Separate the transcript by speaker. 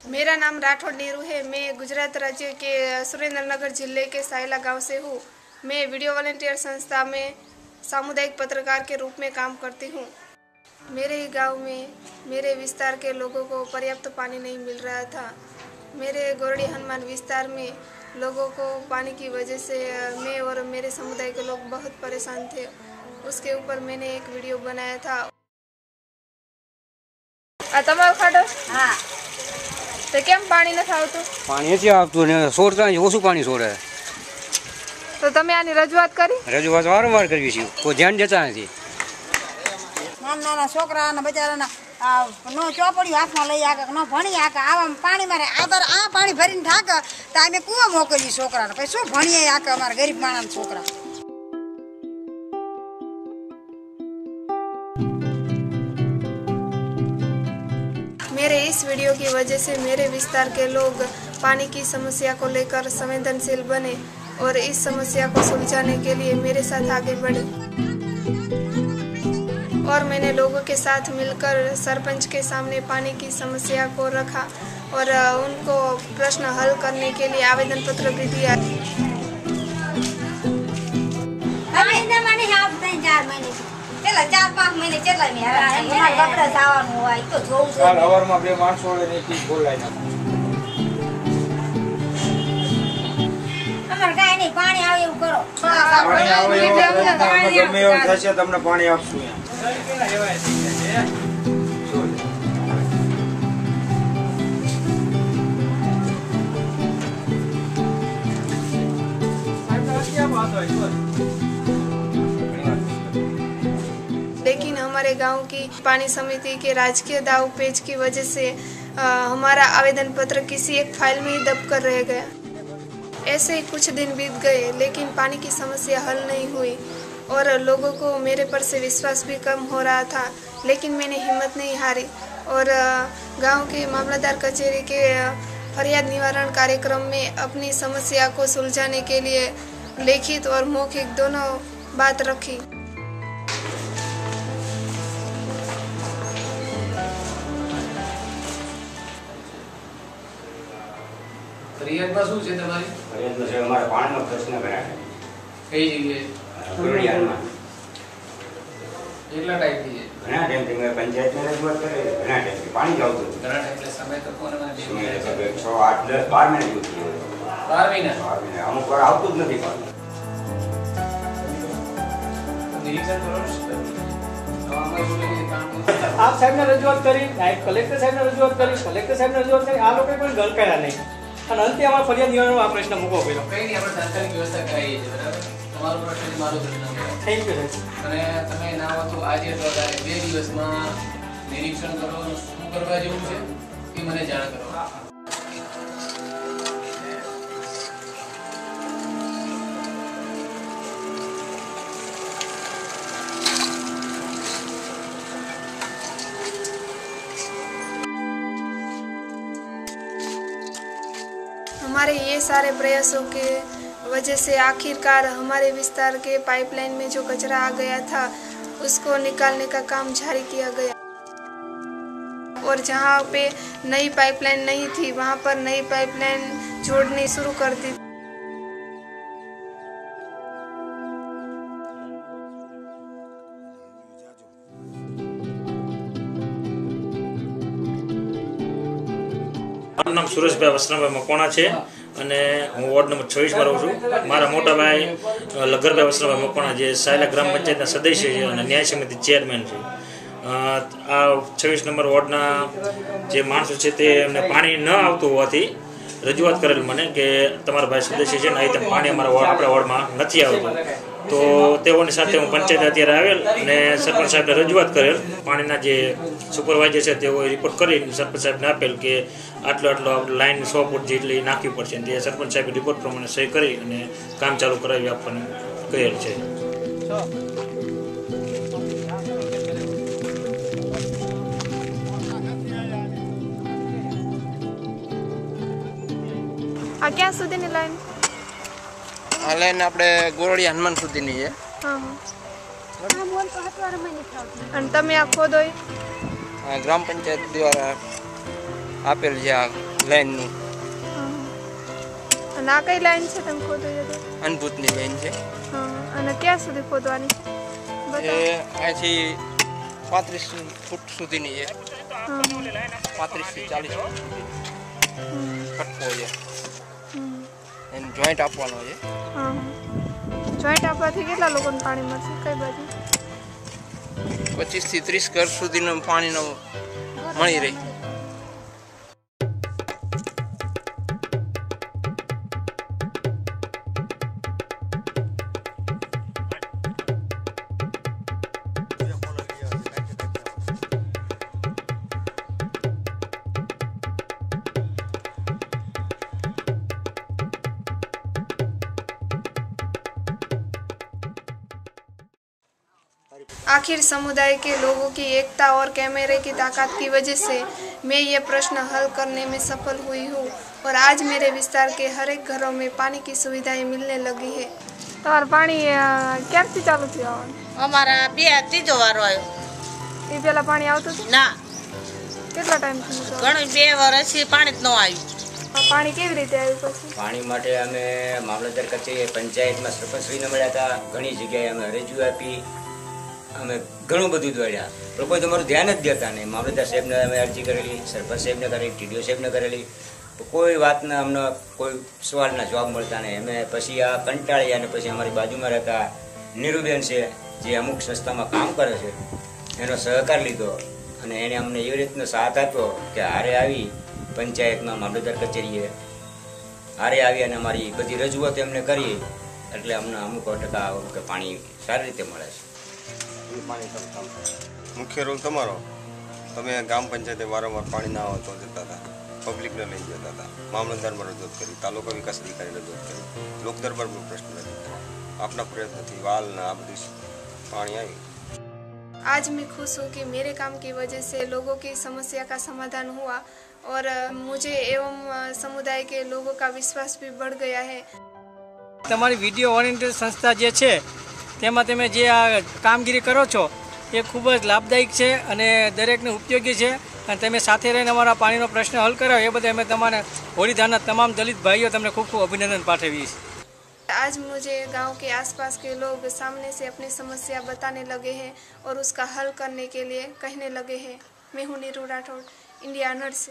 Speaker 1: मेरा नाम राठौड़ नीरू है। मैं गुजरात राज्य के सुरेंद्रनगर जिले के सायला गांव से हूँ। मैं वीडियो वॉलंटियर संस्था में सामुदायिक पत्रकार के रूप में काम करती हूँ। मेरे ही गांव में मेरे विस्तार के लोगों को पर्याप्त पानी नहीं मिल रहा था। मेरे गोरड़ी हनुमान विस्तार में लोगों को पानी की वजह से मैं और मेरे समुदाय के लोग बहुत परेशान थे। उसके ऊपर मैंने एक वीडियो बनाया था। તમારો ખાડો હા તો કેમ પાણી નથી આવતું?
Speaker 2: પાણી નથી આવતું ને છોડતા ઓછું પાણી છોડે.
Speaker 1: તો તમે આની રજૂઆત કરી?
Speaker 2: રજૂઆત વારંવાર કરવી છે, કોઈ ધ્યાન દેતા નથી.
Speaker 3: નાના છોકરાના બચારાના નો ચોપડી હાથમાં લઈ આકે ન ભણી આકે આવા પાણી મારે આ પાણી ભરીને થાકે તો અમે કૂવો મોકલીએ છોકરાને, પછી શું ભણીએ આકે અમારા ગરીબ માણસના છોકરા.
Speaker 1: मेरे इस वीडियो की वजह से मेरे विस्तार के लोग पानी की समस्या को लेकर संवेदनशील बने और इस समस्या को सुलझाने के लिए मेरे साथ आगे बढ़े और मैंने लोगों के साथ मिलकर सरपंच के सामने पानी की समस्या को रखा और उनको प्रश्न हल करने के लिए आवेदन पत्र भी दिया।
Speaker 3: પેલા 4-5 મહિને કેટલા મે હરા કપડા સાવાનું હોય તો જોઉં છે.
Speaker 4: હવારમાં બે માણસો ને કી બોલાય ના
Speaker 3: અમાર કાઈ નહીં, પાણી આવે એવું કરો.
Speaker 4: પાણી આવે એવું ગમે એવું થશે તમને પાણી આપશું.
Speaker 1: लेकिन हमारे गांव की पानी समिति के राजकीय दाव पेच की वजह से हमारा आवेदन पत्र किसी एक फाइल में ही दब कर रह गया। ऐसे ही कुछ दिन बीत गए लेकिन पानी की समस्या हल नहीं हुई और लोगों को मेरे पर से विश्वास भी कम हो रहा था। लेकिन मैंने हिम्मत नहीं हारी और गांव के मामलतदार कचहरी के फरियाद निवारण कार्यक्रम में अपनी समस्या को सुलझाने के लिए लिखित और मौखिक दोनों बात रखी।
Speaker 5: ફરિયાદમાં શું છે તમારી?
Speaker 2: ફરિયાદમાં છે અમારે પાણીનો પ્રશ્ન ઘણા છે.
Speaker 5: કઈ જગ્યાએ?
Speaker 2: ગુરડિયામાં.
Speaker 5: કેટલા ટાઈમથી છે?
Speaker 2: ઘણા ટાઈમથી મેં પંચાયતને રજૂઆત કરી, ઘણા ટાઈમથી પાણી જ આવતું હતું.
Speaker 5: ઘણા ટાઈમ એટલે સમય તો કોને
Speaker 2: સમય લગભગ 6, 8, 10, 12 મહિના જેવું થયું.
Speaker 5: 12 મહિના?
Speaker 2: 12 મહિના. અમુક વાર આવતું જ નથી પાણી.
Speaker 5: નિરીક્ષણ કરો
Speaker 6: આપ સાહેબને રજૂઆત કરી, નાયબ કલેક્ટર સાહેબને રજૂઆત કરી, કલેક્ટર સાહેબને રજૂઆત કરી, આ લોકોએ પણ ગલ કર્યા નહીં અને અંતે અમારા ફરિયાદ નિવારણનો આ પ્રશ્ન મૂકવો પડ્યો.
Speaker 5: કઈ નહીં, આપણે તાત્કાલિક વ્યવસ્થા કરાવીએ છીએ, બરાબર? તમારો પ્રશ્ન મારો પ્રશ્ન.
Speaker 6: થેન્ક યુ સાહેબ.
Speaker 5: અને તમે ના હો તો આજે અથવા કાલે 2 દિવસમાં નિરીક્ષણ કરો, શું કરવા જેવું છે એ મને જાણ કરો.
Speaker 1: हमारे ये सारे प्रयासों के वजह से आखिरकार हमारे विस्तार के पाइपलाइन में जो कचरा आ गया था उसको निकालने का काम जारी किया गया और जहाँ पे नई पाइपलाइन नहीं थी वहाँ पर नई पाइपलाइन जोड़नी शुरू कर दी।
Speaker 7: મારું નામ સુરેશભાઈ વસરાભાઈ મકવાણા છે અને હું વોર્ડ નંબર 26 માં રહું છું. મારા મોટા ભાઈ લગરભાઈ વસરાભાઈ મકવાણા જે સાયલા ગ્રામ પંચાયતના સદસ્ય છે અને ન્યાય સમિતિ ચેરમેન છે. આ 26 નંબર વોર્ડના જે માણસો છે તે એમને પાણી ન આવતું હોવાથી રજૂઆત કરેલ મને કે તમારા ભાઈ સદસ્ય છે ને અહીં પાણી આપણા વોર્ડમાં નથી આવતું. તો તેઓની સાથે હું પંચાયત અત્યારે આવેલ અને સરપંચ સાહેબને રજૂઆત કરેલ. પાણીના જે સુપરવાઇઝર છે તેઓએ રિપોર્ટ કરી સરપંચ સાહેબને આપેલ કે આટલો લાઈન 100 ફૂટ જેટલી નાખવી પડશે. તે સરપંચ સાહેબે રિપોર્ટ પ્રમાણે સહી કરી અને કામ ચાલુ કરાવી આપવાનું કહેલ છે.
Speaker 1: આ ક્યાં સુધીની લાઈન?
Speaker 8: આ લાઈન આપણે ગોરડિયા હનુમાન સુધીની છે.
Speaker 1: અને તમે આ ખોદોય?
Speaker 8: ગ્રામ પંચાયત દ્વારા આપેલ છે આ લાઈનનું
Speaker 1: અને આ કઈ લાઈન છે તમે ખોદો છો?
Speaker 8: અનભૂતની લાઈન છે.
Speaker 1: અને ક્યાં સુધી ખોદવાની?
Speaker 8: એ અહીંથી 35 ફૂટ સુધીની છે. 35 થી 40 કટકો છે. એને જોઈન્ટ આપવાનો છે.
Speaker 1: જોઈન્ટ આપવાથી કેટલા લોકોને પાણી મળશે? કઈ બાજુ?
Speaker 8: 25 થી 30 ઘર સુધીનું પાણીનો મળી રહે.
Speaker 1: आखिर समुदाय के लोगों की एकता और कैमरे की ताकत की वजह से मैं ये प्रश्न हल करने में सफल हुई हूँ और आज मेरे विस्तार के हर एक घरों में पानी की सुविधाएं मिलने लगी है। તમાર પાણી ક્યારથી ચાલુ થયું?
Speaker 9: અમારા ત્રીજો વારો આવ્યો.
Speaker 1: એ પેલા પાણી આવતું હતું?
Speaker 9: ના,
Speaker 1: કેટલા ટાઈમ થી?
Speaker 9: ઘણું 2 વર્ષથી પાણી જ ન આવ્યું.
Speaker 1: પાણી કેવી રીતે આવ્યું પછી?
Speaker 2: પાણી માટે અમે મામલતદાર કચેરી પંચાયતમાં સરપંચશ્રીને મળ્યા હતા. ઘણી જગ્યાએ અમે રજૂ આપી, અમે ઘણું બધું દોડ્યા. લોકોએ તમારું ધ્યાન જ દેતા નહીં. મામલતદાર સાહેબને અમે અરજી કરેલી, સરપંચ સાહેબને કરેલી, ટીડીઓ સાહેબને કરેલી, કોઈ વાતના અમને કોઈ સવાલના જવાબ મળતા નહીં. અમે પછી આ કંટાળી અને પછી અમારી બાજુમાં રહેતા નીરુબેન છે, જે અમુક સંસ્થામાં કામ કરે છે, એનો સહકાર લીધો અને એને અમને એવી રીતનો સાથ આપ્યો કે હારે આવી પંચાયતમાં મામલતદાર કચેરીએ હારે આવી અને અમારી બધી રજૂઆત એમને કરી એટલે અમને અમુક ટકા પાણી સારી રીતે મળે છે.
Speaker 4: મુખ્ય રોલ તમારો. તમે ગ્રામ પંચાયતે વારંવાર પાણી ના આવતો જતા હતા, પબ્લિકને લઈ જતા હતા, મામલતદારમાં રજૂઆત કરી, તાલુકા વિકાસ અધિકારી રજૂઆત કરી, લોક દરબારમાં પ્રશ્ન રજૂ કર્યા. આપના પ્રયત્નથી વાલ ને આ બધું પાણી આવી.
Speaker 1: आज मैं खुश हूँ कि मेरे काम की वजह से लोगों की समस्या का समाधान हुआ और मुझे एवं समुदाय के लोगों का विश्वास भी बढ़ गया है.
Speaker 6: તમારી વિડીયો ઓરિએન્ટેડ સંસ્થા જે છે તેમાં તમે જે આ કામગીરી કરો છો એ ખૂબ જ લાભદાયક છે અને દરેકને ઉપયોગી છે અને તમે સાથે રહીને અમારા પાણીનો પ્રશ્ન હલ કરાવો એ બદલ અમે તમારા હોળીધારના તમામ દલિત ભાઈઓ તમને ખૂબ ખૂબ અભિનંદન પાઠવીએ છીએ.
Speaker 1: आज मुझे गांव के आसपास के लोग सामने से अपनी समस्या बताने लगे हैं और उसका हल करने के लिए कहने लगे हैं. मैं हूँ नीरू राठौड़, इंडिया नर्स.